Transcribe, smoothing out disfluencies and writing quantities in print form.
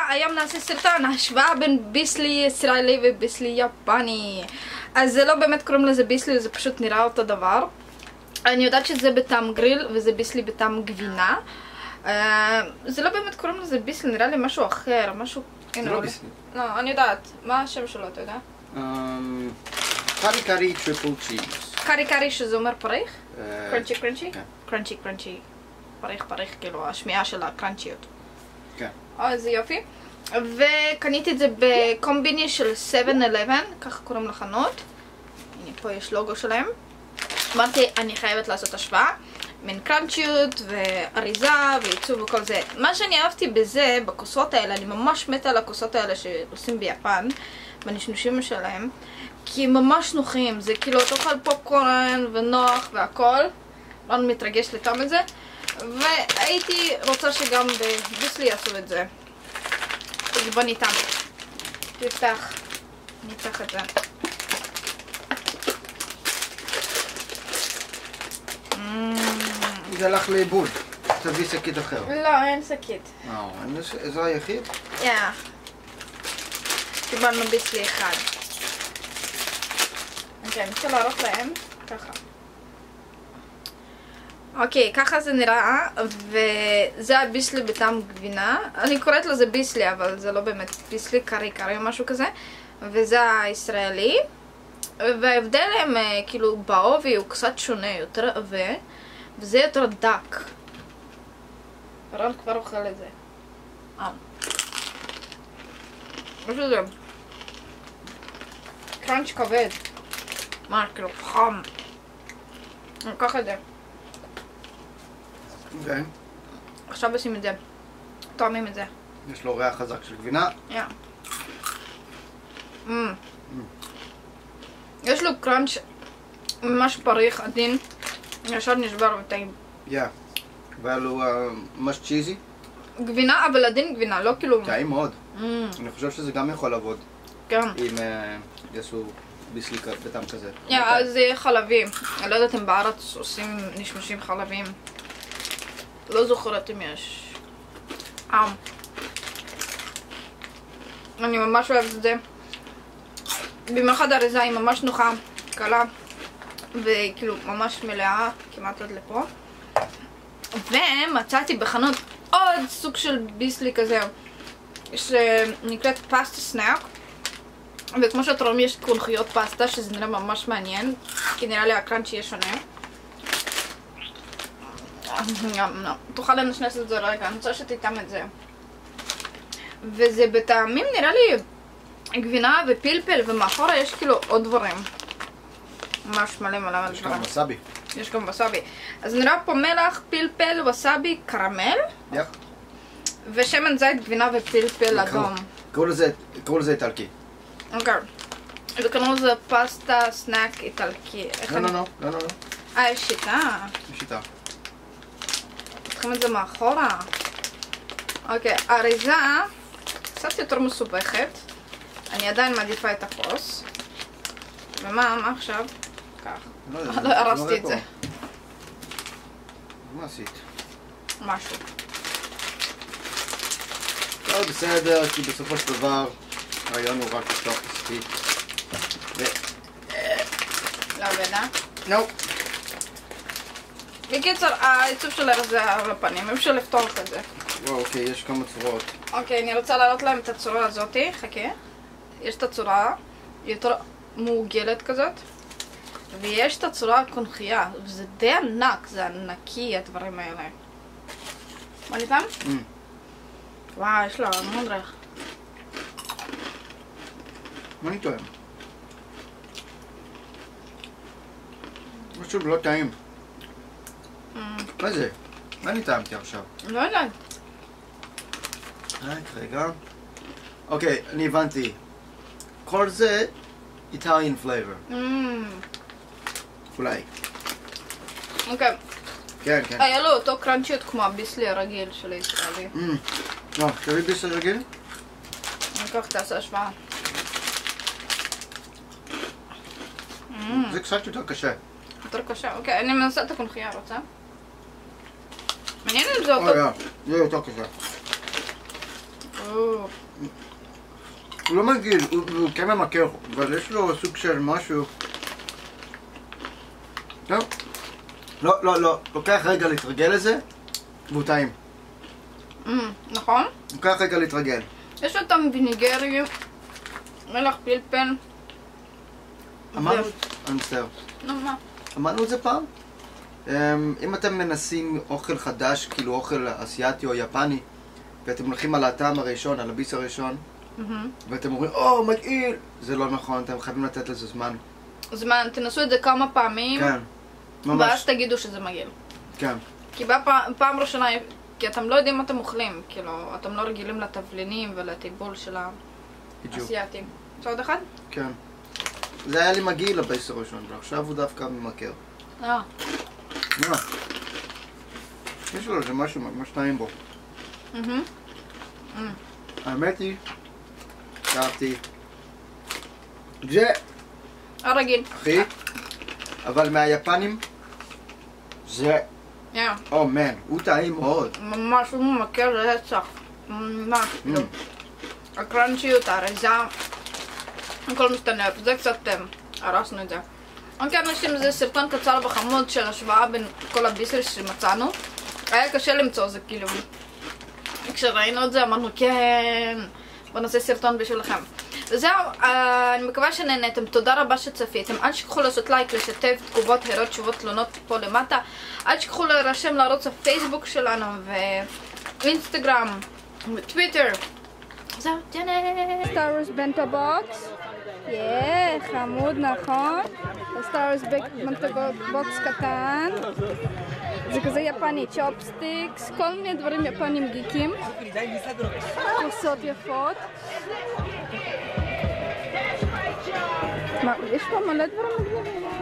היום נעשה סרטון השוואה בין ביסלי ישראלי וביסלי יפני. אז זה לא באמת קוראים לזה ביסלי, זה פשוט נראה אותו דבר. אני יודעת שזה בטעם גריל וזה ביסלי בטעם גבינה. זה לא באמת קוראים לזה ביסלי, נראה לי משהו אחר, משהו... זה לא ביסלי. לא, אני יודעת. מה השם שלו, אתה יודע? קארי קארי טריפל צ'יז. קארי קארי שזה אומר פריך? קרנצ'י קרנצ'י? כן. קרנצ'י קרנצ'י. פריך, כאילו השמיעה של הקרנצ'יות. כן. איזה יופי. וקניתי את זה בקומביני של 7-11, ככה קוראים לחנות. הנה, פה יש לוגו שלהם. אמרתי, אני חייבת לעשות השוואה. מן קרנצ'יות ואריזה ועיצוב וכל זה. מה שאני אהבתי בזה, בכוסות האלה, אני ממש מתה על הכוסות האלה שעושים ביפן, בנשנושים שלהם, כי הם ממש נוחים. זה כאילו, תאכל פופקורן ונוח והכל. מאוד מתרגש לטעם את זה. והייתי רוצה שגם בביסלי יעשו את זה. אז בוא ניתן. תפתח. נפתח את זה. זה הלך לאיבוד. תביא שקית אחר. לא, אין שקית. זה היחיד? קיבלנו ביסלי אחד. אוקיי, אני רוצה לערוך להם. ככה. אוקיי, ככה זה נראה, וזה הביסלי בטעם גבינה. אני קוראת לזה ביסלי, אבל זה לא באמת ביסלי, קארי קארי או משהו כזה. וזה הישראלי. וההבדל הם כאילו בעובי הוא קצת שונה, יותר עבה, וזה יותר דק. רון כבר אוכל את זה. יש לזה קראנץ' כבד. מה, כאילו חם. אני אקח את זה. אוקיי. עכשיו עושים את זה. טועמים את זה. יש לו ריח חזק של גבינה. יש לו קראנץ' ממש פריך, עדין. ישר נשבר וטעים. והיה לו ממש צ'יזי. גבינה, אבל עדין גבינה, לא כאילו... טעים מאוד. אני חושב שזה גם יכול לעבוד. כן. אם יעשו ביסלי בטעם כזה. אז זה יהיה חלבי. אני לא יודעת אם בארץ עושים נשמשים חלביים. לא זוכרת אם יש. אני ממש אוהבת את זה. במיוחד האריזה היא ממש נוחה, קלה, וכאילו ממש מלאה, כמעט עד לפה. ומצאתי בחנות עוד סוג של ביסלי כזה, שנקראת פסטה סנאק. וכמו שאתם רואים יש קונכיות פסטה, שזה נראה ממש מעניין, כי נראה לי הקראנצ'י יהיה שונה. תוכל לנשנס את זה רגע, אני רוצה שתיתם את זה. וזה בטעמים נראה לי גבינה ופלפל, ומאחורה יש כאילו עוד דברים. ממש מלא דברים. יש גם וסאבי. יש גם וסאבי. אז נראה פה מלח, פלפל, וסאבי, קרמל. ושמן זית, גבינה ופלפל אדום. קראו לזה איטלקי. אוקיי. וקראו לזה פסטה סנאק איטלקי. לא. יש שיטה. יש שיטה. פותחים את זה מאחורה. אוקיי, האריזה קצת יותר מסובכת. אני עדיין מעדיפה את הכוס. ומה עכשיו? כך. לא הרסתי את זה. מה עשית? משהו. לא בסדר, כי בסופו של דבר הרעיון הוא רק לפתוח את השקית. לא עובד, לא. בקיצור, העיצוב של האריזה על הפנים, אפשר לפתוח את זה. אוקיי, יש כמה צורות. אוקיי, אני רוצה להראות להם את הצורה הזאת. חכה. יש את הצורה יותר מעוגלת כזאת, ויש את הצורה הקונכייה, וזה די ענק, זה ענקי הדברים האלה. מה ניתן? וואו, יש לו המון ריח. מה אני טועם? משהו לא טעים. מה זה? מה אני טעמתי עכשיו? לא יודעת. רגע. אוקיי, אני הבנתי. כל זה איטליאן פלייבר. אולי. אוקיי. כן. היה לו אותו קראנצ'יות כמו הביסלי הרגיל של הישראלי. לא, תביא ביסלי רגיל? אני אקח תעשה השוואה. זה קצת יותר קשה. יותר קשה, אוקיי. אני מנסה את הקונכייה, רוצה? מעניין אם זה אותו... זה יותר קשה. הוא לא מגעיל, הוא כן ממכר, אבל יש לו סוג של משהו. טוב. לא, לוקח רגע להתרגל לזה, והוא טעים. נכון? לוקח רגע להתרגל. יש אותם ויניגרי, מלח פלפל. אמרנו? אני מצטער. נו מה? אמרנו את זה פעם? אם אתם מנסים אוכל חדש, כאילו אוכל אסיאתי או יפני, ואתם הולכים על הטעם הראשון, על הביס הראשון, ואתם אומרים, מגעיל! זה לא נכון, אתם חייבים לתת לזה זמן. זמן, תנסו את זה כמה פעמים, כן, ממש. ואז תגידו שזה מגעיל. כן. כי פעם ראשונה, כי אתם לא יודעים מה אתם אוכלים, כאילו, אתם לא רגילים לתבלינים ולטיבול של האסייתים. אפשר עוד אחד? כן. זה היה לי מגעיל הביס הראשון, ועכשיו הוא דווקא ממכר. יש לו איזה משהו ממש טעים בו. האמת היא, אהבתי. זה הרגיל. אחי, אבל מהיפנים זה, מן, הוא טעים מאוד. ממש הוא ממכר רצח. ממש. הקרנצ'יות, האריזה, הכל משתנה. זה קצת הרסנו את זה. אוקיי, אנשים, זה סרטון קצר וחמוד של השוואה בין כל הביסל שמצאנו. היה קשה למצוא זה, כאילו. כשראינו את זה אמרנו, כן, בוא נעשה סרטון בשבילכם. וזהו, אני מקווה שנהנתם, תודה רבה שצפיתם. אל תשכחו לעשות לייק, לשתף, תגובות, הערות, תשובות, תלונות פה למטה. אל תשכחו להירשם לערוץ הפייסבוק שלנו, ואינסטגרם, וטוויטר. זהו, ג'נה. סטאר וורס בנטו בוקס. חמוד, נכון? סטאר וורס בנטו בוקס קטן. זה כזה יפני, צ'ופסטיקס, כל מיני דברים יפנים גיקים. כוסות יפות. מה, יש פה מלא דברים מגניבים.